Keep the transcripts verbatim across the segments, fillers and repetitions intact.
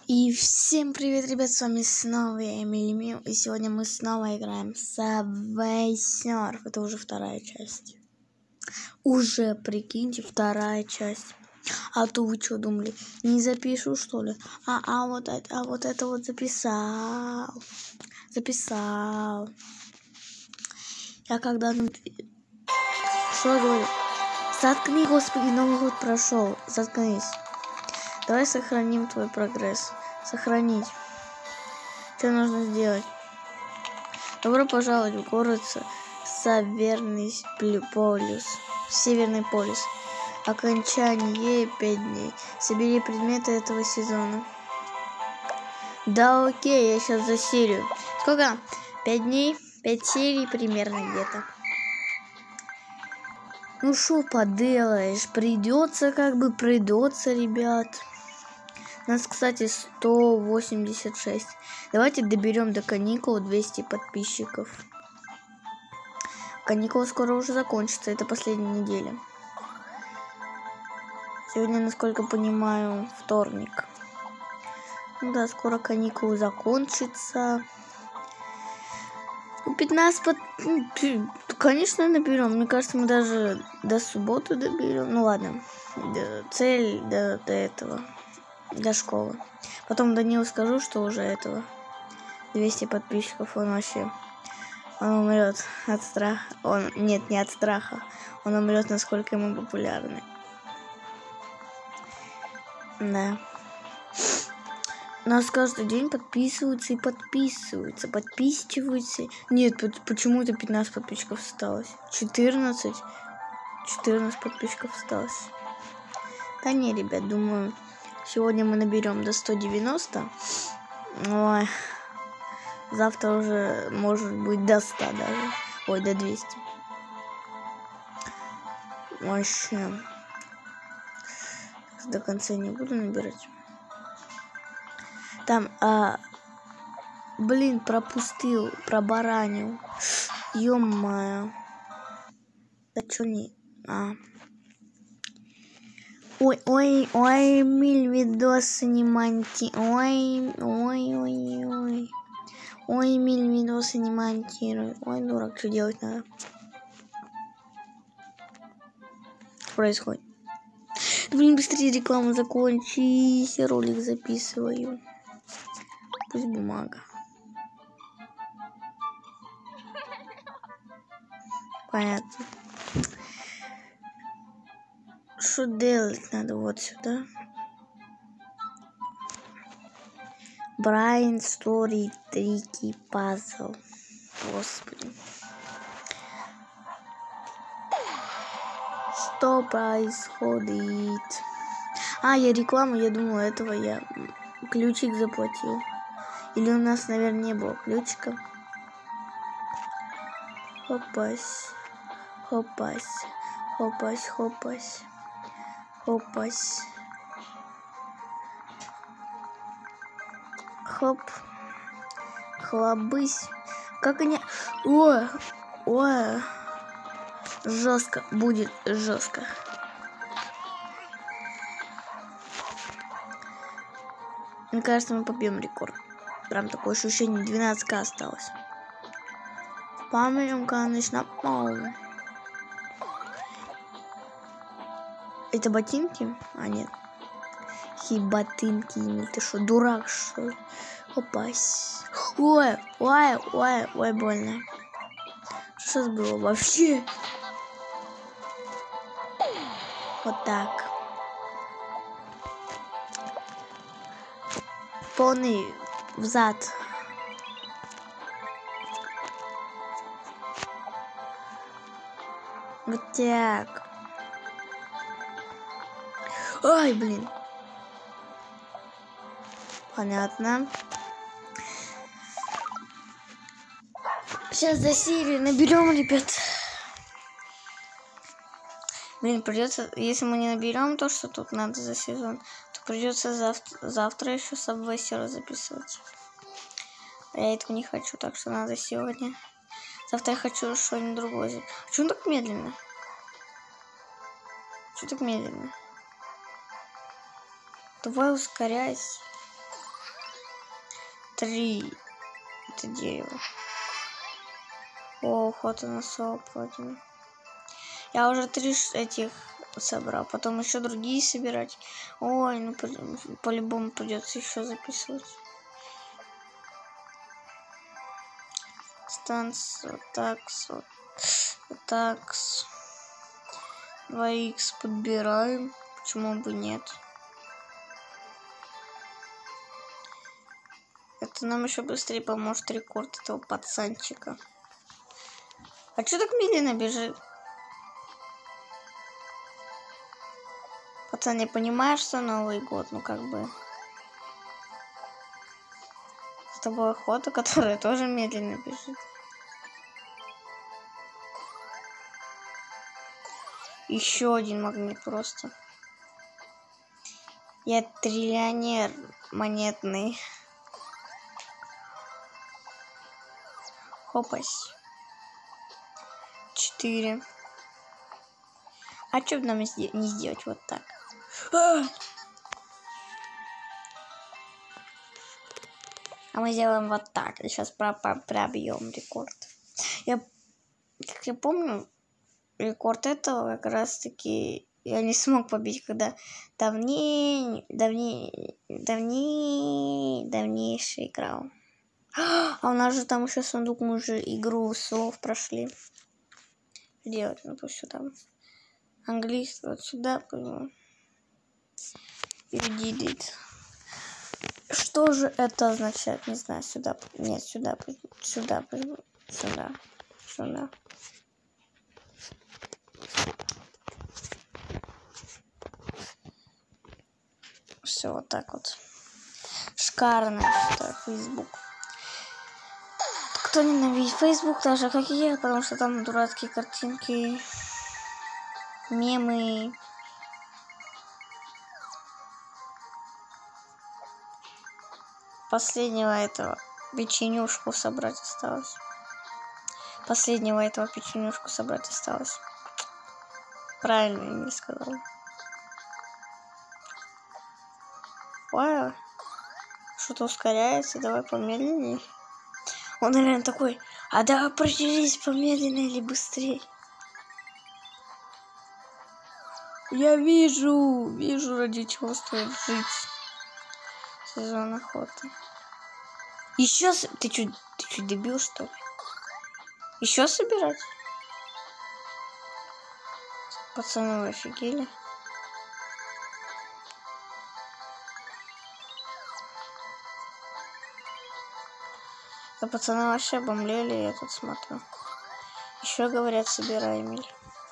И всем привет, ребят, с вами снова я, Эмили Мил, и сегодня мы снова играем Subway Surf. Это уже вторая часть. Уже, прикиньте, вторая часть. А то вы что думали, не запишу, что ли? А, а, вот, это, а вот это вот записал. Записал. Я когда... Что я говорю? Заткни, господи, Новый год прошел. Заткнись. Давай сохраним твой прогресс. Сохранить. Что нужно сделать? Добро пожаловать в город Северный полюс. Северный полюс. Окончание пять дней. Собери предметы этого сезона. Да окей, я сейчас за серию. Сколько? Пять дней? Пять серий примерно где-то. Ну шо поделаешь? Придется как бы, придется, ребят. Нас, кстати, сто восемьдесят шесть. Давайте доберем до каникул двести подписчиков. Каникулы скоро уже закончатся. Это последняя неделя. Сегодня, насколько понимаю, вторник. Ну да, скоро каникулы закончатся. пятнадцать под... Конечно, наберем. Мне кажется, мы даже до субботы доберем. Ну ладно. Цель до, до этого. До школы. Потом Данилу скажу, что уже этого двести подписчиков, он вообще он умрет от страха. Он нет, не от страха. Он умрет, насколько ему популярны. Да. Нас каждый день подписываются и подписываются, подписываются. Нет, почему-то пятнадцать подписчиков осталось. четырнадцать. четырнадцать подписчиков осталось. Да не, ребят, думаю, сегодня мы наберем до ста девяноста. Ой. Завтра уже может быть до ста даже. Ой, до двухсот. Вообще. До конца не буду набирать. Там, а, блин, пропустил, пробаранил. Ё-моё. Да чё не... А... Ой, ой, ой, миль видосы не монти... Ой, ой, ой, ой. Ой, миль видосы не монтирую. Ой, дурак, что делать надо? Что происходит? Да, блин, быстрее рекламу закончись. Ролик записываю. Пусть бумага. Понятно. Что делать надо? Вот сюда. Брайан, стори, трики, пазл. Господи. Что происходит? А, я рекламу, я думала, этого я ключик заплатил. Или у нас, наверное, не было ключика. Хопась. Хопась. Хопась, хопась. Хопась. Хоп. Хлобысь. Как они... Ой. Ой. Жестко. Будет жестко. Мне кажется, мы побьем рекорд. Прям такое ощущение. двенадцать ка осталось. Памятим, конечно, пау. Это ботинки? А, нет. Какие ботинки? Ты что, дурак, что ли? Опась. Ой, ой, ой, ой, больно. Что сейчас было вообще? Вот так. Полный взад. Вот так. Ай, блин. Понятно. Сейчас до серии наберем, ребят. Блин, придется, если мы не наберем то, что тут надо за сезон, то придется завтра, завтра еще Subway Surf записывать. Я этого не хочу, так что надо сегодня. Завтра я хочу что-нибудь другое. А почему так медленно? Что так медленно? Давай ускоряйся. три. Это дерево. О, охота на сов пройдена. Я уже три этих собрал, потом еще другие собирать. Ой, ну по-любому придется еще записывать. Станция, такс, такс. два икс подбираем. Почему бы нет? Это нам еще быстрее поможет рекорд этого пацанчика. А что так медленно бежит? Пацан, не понимаешь, что Новый год? Ну как бы... С тобой охота, которая тоже медленно бежит. Еще один магнит просто. Я триллионер монетный. Хопась. Четыре. А что бы нам не сделать вот так? А, а мы сделаем вот так. Сейчас пробьем рекорд. Я, как я помню, рекорд этого как раз таки я не смог побить, когда давней, давней, давней, давнейший играл. А у нас же там еще сундук, мы уже игру слов прошли. Делать, ну пусть сюда. Английский вот сюда. Edit. Что же это означает? Не знаю, сюда. Нет, сюда. Сюда. Сюда. Сюда. Все вот так вот. Шикарно. Что Facebook. Кто ненавидит Facebook, так же как и я, потому что там дурацкие картинки, мемы. Последнего этого печенюшку собрать осталось. Последнего этого печенюшку собрать осталось. Правильно я не сказал. Вау. Что-то ускоряется, давай помедленнее. Он, наверное, такой, а давай определись, помедленнее или быстрее. Я вижу, вижу, ради чего стоит жить. Сезон охоты. Еще, ты что, ты что, дебил, что ли? Еще собирать? Пацаны, вы офигели? Да пацаны вообще обомлели, я тут смотрю. Еще говорят, собирай, Эмиль.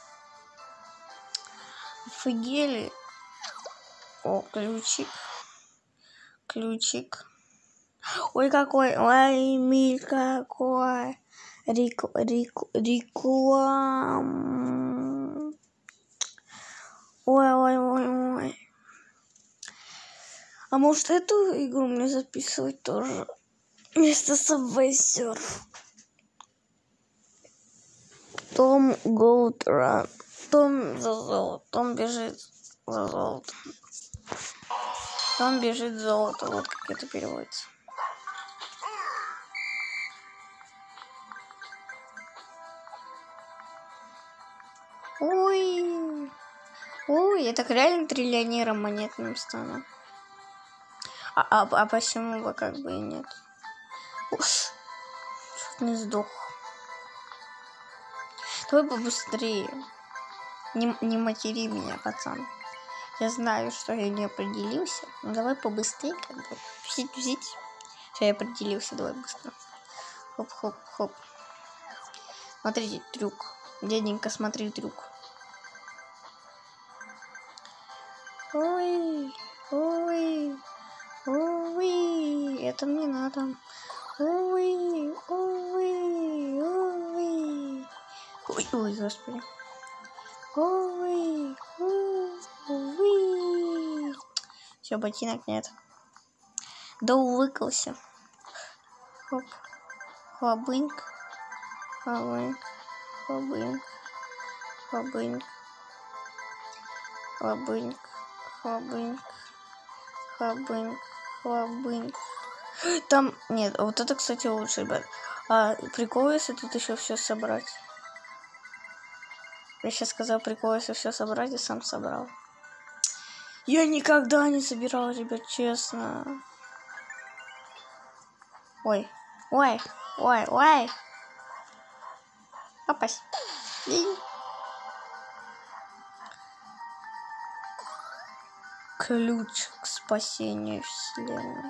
Офигели. О, ключик. Ключик. Ой, какой. Ой, Эмиль, какой. Рику, рику, реклам. Ой, ой, ой, ой. А может эту игру мне записывать тоже? Вместо Subway Surf. Том Gold Run. Том за золото. Том бежит за золото. Том бежит за золото. Вот как это переводится. Ой. Ой, я так реально триллионером монетным стану. А, а, а почему бы как бы и нет? Уж. Чуть не сдох. Давай побыстрее. Не, не матери меня, пацан. Я знаю, что я не определился. Но давай побыстрее, как бы. Взять, взять. Все, я определился, давай быстро. Хоп-хоп-хоп. Смотрите, трюк. Дяденька, смотри, трюк. Ой, ой, ой, это мне надо. Ой, ой, ой. Ой, ой, господи. Ой, ой, ой. Все, ботинок нет. Да увыкался. Хоп. Хлобыньк. Хлобыньк. Хлобыньк. Хлобыньк. Хлобыньк. Хлобыньк. Хлобыньк. Хлобыньк. Там, нет, вот это, кстати, лучше, ребят. А прикол, если тут еще все собрать. Я сейчас сказал прикол, если все собрать, и сам собрал. Я никогда не собирал, ребят, честно. Ой, ой, ой, ой. Попасть. Ключ к спасению вселенной.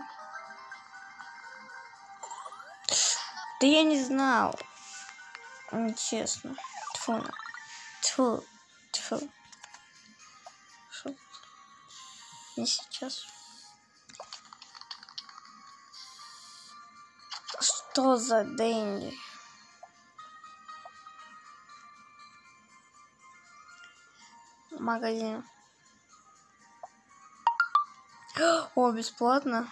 Да я не знал. Честно. Тьфу. Тьфу. Тьфу. Шо? Не сейчас. Что за деньги? Магазин. О, бесплатно.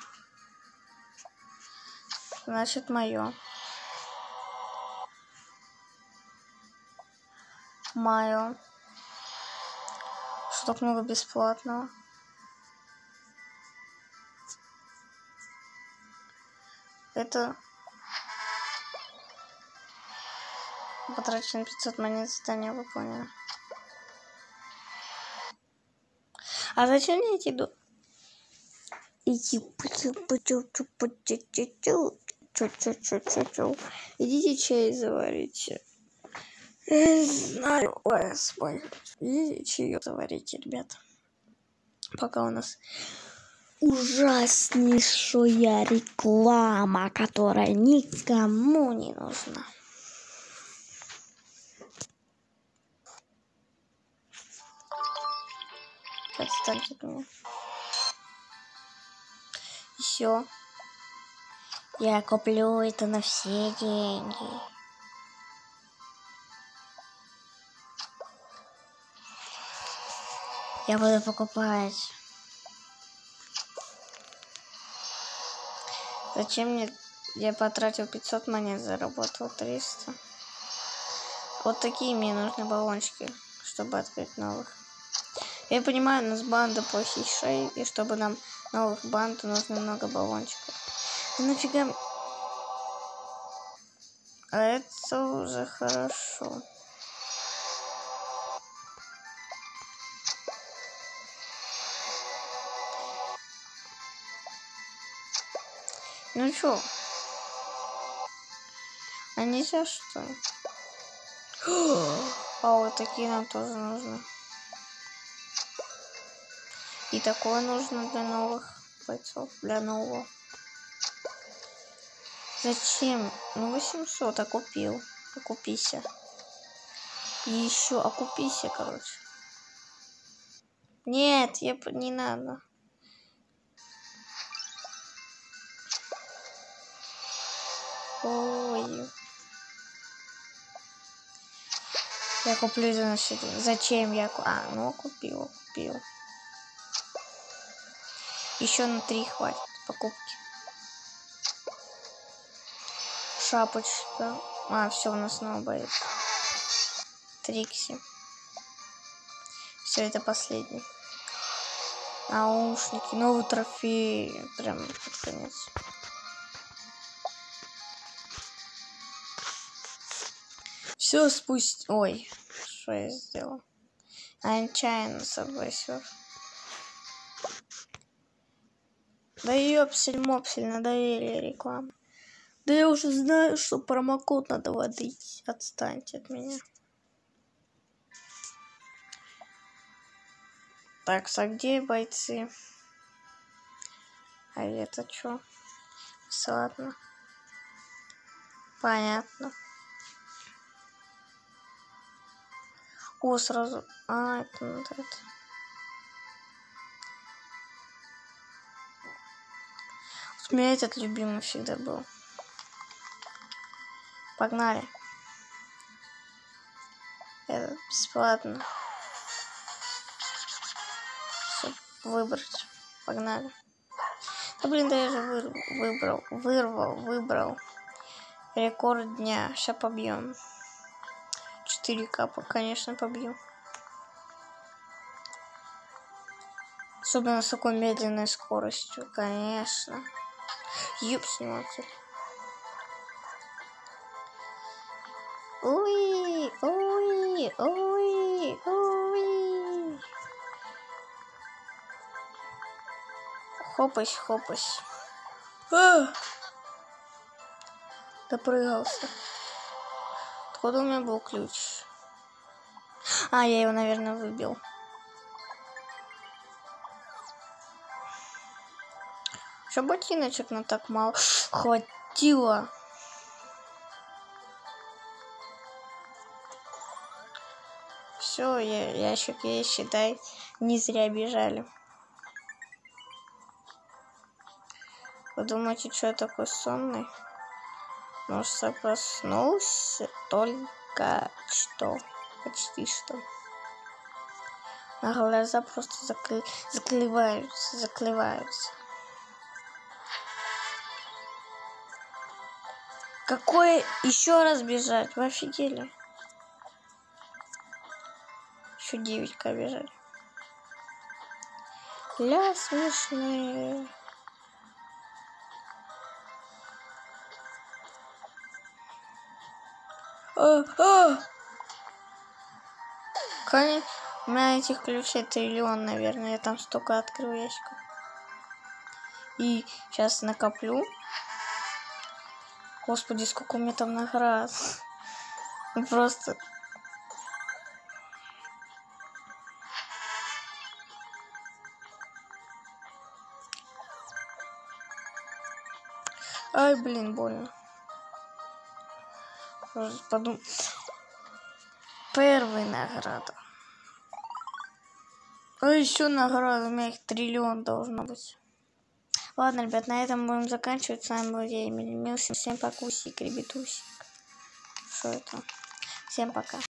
Значит, мое. Мое. Что так много бесплатного. Это потрачено пятьсот монет, задание выполнено. А зачем мне эти до... Идите чай заварите. Я не знаю, ой, спой. Идите чай заварите, ребята. Пока у нас ужаснейшая реклама, которая никому не нужна. Отстаньте от меня. Все. Я куплю это на все деньги. Я буду покупать. Зачем мне? Я потратил пятьсот монет, заработал триста. Вот такие мне нужны баллончики, чтобы открыть новых. Я понимаю, у нас банда плохих шеи, и чтобы нам новых банд нужно много баллончиков. Ну нафига? А это уже хорошо. Ну чё? А нельзя что ли? А вот такие нам тоже нужны. И такое нужно для новых бойцов, для нового. Зачем? Ну восемьсот, окупил. Окупися. И еще окупися, короче. Нет, я не надо. Ой. Я куплю за наши. Зачем я? А, ну купил, купил. Еще на три хватит покупки. Шапочка. А, все, у нас снова боец. Трикси. Все, это последний. Наушники, новый трофей. Прям под конец. Все спусть. Ой, что я сделал? Анчайно Subway. Да ёпсель-мопсель, надоели рекламу. Да я уже знаю, что промокод надо вводить. Отстаньте от меня. Так, а где бойцы? А это что? Ладно. Понятно. О, сразу. А, это надо это. Вот у меня этот любимый всегда был. Погнали. Это бесплатно. Все, выбрать. Погнали. Да блин, да я же выр выбрал, вырвал, выбрал. Рекорд дня. Сейчас побьем. четыре ка, конечно, побью. Особенно с такой медленной скоростью, конечно. Юпс, не могу. Ой, ой, ой, ой. Хопась, хопась. А! Допрыгался. Откуда у меня был ключ? А, я его, наверное, выбил. Что ботиночек на так мало хватило? Все, я, ящик есть, считай, не зря бежали. Вы думаете, что я такой сонный? Может, я проснулся только что. Почти что. А глаза просто закры... заклеваются, заклеваются. Какое еще раз бежать? Вы офигели? Еще девятька бежать. Ля, смешные. А, а! Конечно, у меня этих ключей триллион, наверное. Я там столько открыл ящиков. И сейчас накоплю. Господи, сколько у меня там наград. Просто. Ай, блин, больно. Подум... Первая награда. А еще награда. У меня их триллион должно быть. Ладно, ребят, на этом будем заканчивать. С вами был я, Эмили Милс. Всем покусик, ребятусик. Что это? Всем пока.